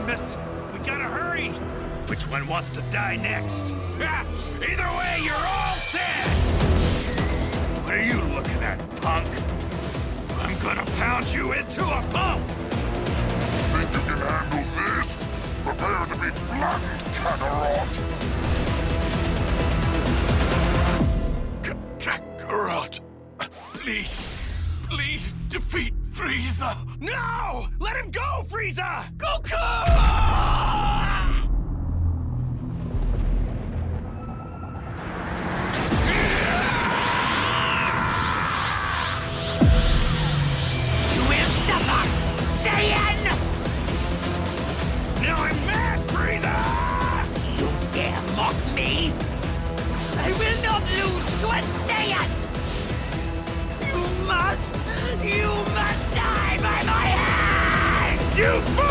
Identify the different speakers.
Speaker 1: Optimus. We gotta hurry. Which one wants to die next? Either way, you're all dead! What are you looking at, punk? I'm gonna pound you into a pulp!
Speaker 2: Think you can handle this? Prepare to be flattened, Kakarot!
Speaker 1: Kakarot! Please, please defeat Frieza! No! Let him go, Frieza! Goku!
Speaker 3: I will not lose to a Saiyan! You must die by my hand!
Speaker 1: You fool!